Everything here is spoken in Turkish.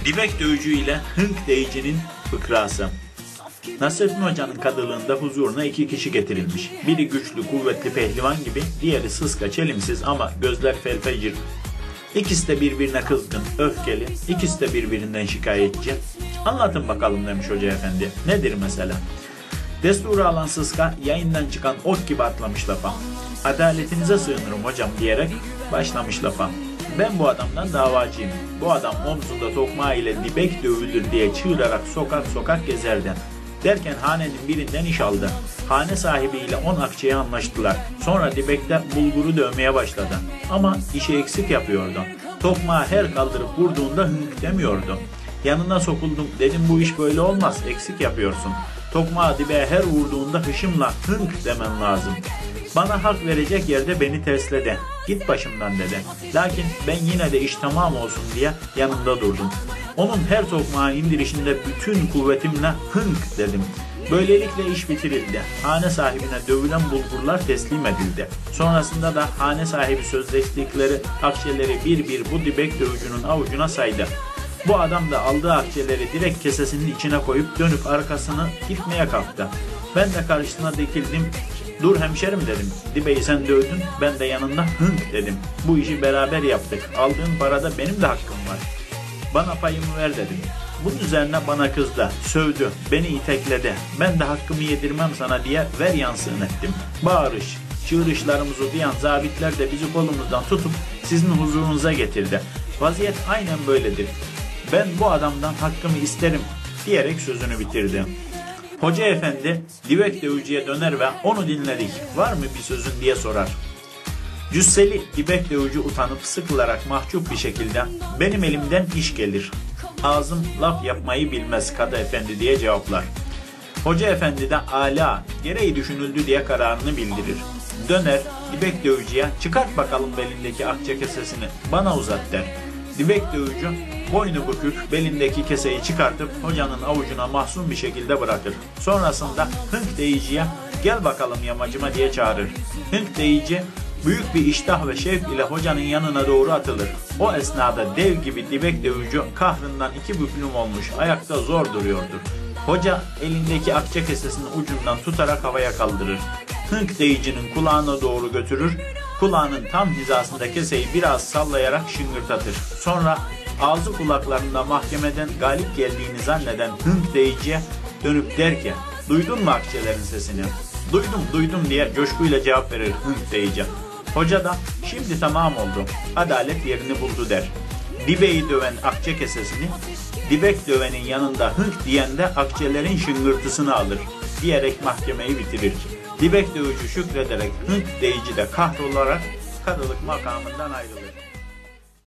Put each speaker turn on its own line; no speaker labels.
Dibek dövücü ile hınk deyicinin fıkrası. Nasrettin Hoca'nın kadılığında huzuruna 2 kişi getirilmiş. Biri güçlü, kuvvetli pehlivan gibi, diğeri sıska, çelimsiz ama gözler felfecir. İkisi de birbirine kızgın, öfkeli, ikisi de birbirinden şikayetçi. Anlatın bakalım demiş Hoca Efendi. Nedir mesela? Desturu alan sıska yayından çıkan ok gibi atlamış lafa. Adaletinize sığınırım hocam diyerek başlamış lafa. Ben bu adamdan davacıyım. Bu adam omzunda tokmağı ile dibek dövülür diye çığırarak sokak sokak gezerdi. Derken hanenin birinden iş aldı. Hane sahibiyle 10 akçeye anlaştılar. Sonra dibekte bulguru dövmeye başladı. Ama işi eksik yapıyordu. Tokmağı her kaldırıp vurduğunda hınk demiyordu. Yanına sokuldum, dedim bu iş böyle olmaz, eksik yapıyorsun. Tokmağı dibeğe her vurduğunda hışımla hınk demen lazım. Bana hak verecek yerde beni tersledi. Git başımdan dedi. Lakin ben yine de iş tamam olsun diye yanında durdum. Onun her tokmağı indirişinde bütün kuvvetimle hınk dedim. Böylelikle iş bitirildi. Hane sahibine dövülen bulgurlar teslim edildi. Sonrasında da hane sahibi sözleştikleri akçeleri bir bir bu dibek dövücünün avucuna saydı. Bu adam da aldığı akçeleri direkt kesesinin içine koyup dönüp arkasını gitmeye kalktı. Ben de karşısına dikildim. Dur hemşerim dedim. Dibeyi sen dövdün, ben de yanında hınk dedim. Bu işi beraber yaptık. Aldığın parada benim de hakkım var. Bana payımı ver dedim. Bunun üzerine bana kızdı, sövdü, beni itekledi. Ben de hakkımı yedirmem sana diye ver yansın ettim. Bağırış, çığırışlarımızı duyan zabitler de bizi kolumuzdan tutup sizin huzurunuza getirdi. Vaziyet aynen böyledir. Ben bu adamdan hakkımı isterim diyerek sözünü bitirdi. Hoca Efendi dibek dövücüye döner ve onu dinledik. Var mı bir sözün diye sorar. Cüsseli dibek dövücü utanıp sıkılarak mahcup bir şekilde benim elimden iş gelir. Ağzım laf yapmayı bilmez Kadı Efendi diye cevaplar. Hoca Efendi de ala gereği düşünüldü diye kararını bildirir. Döner dibek dövücüye çıkart bakalım belindeki akçe kesesini bana uzat der. Dibek dövücü boynu bükük belindeki keseyi çıkartıp hocanın avucuna mahzun bir şekilde bırakır. Sonrasında hınk deyiciye gel bakalım yamacıma diye çağırır. Hınk deyici büyük bir iştah ve şevk ile hocanın yanına doğru atılır. O esnada dev gibi dibek dövücü kahrından 2 büklüm olmuş ayakta zor duruyordur. Hoca elindeki akçe kesesinin ucundan tutarak havaya kaldırır. Hınk deyicinin kulağına doğru götürür. Kulağının tam hizasında keseyi biraz sallayarak şıngırtatır. Sonra ağzı kulaklarında mahkemeden galip geldiğini zanneden hınk deyiciye dönüp der ki duydun mu akçelerin sesini? Duydum diye coşkuyla cevap verir hınk deyici. Hoca da şimdi tamam oldu, adalet yerini buldu der. Dibeği döven akçe kesesini, dibek dövenin yanında hınk diyen de akçelerin şıngırtısını alır diyerek mahkemeyi bitirir. Dibek dövücü şükrederek hınk deyici de kahrolarak kadılık makamından ayrılır.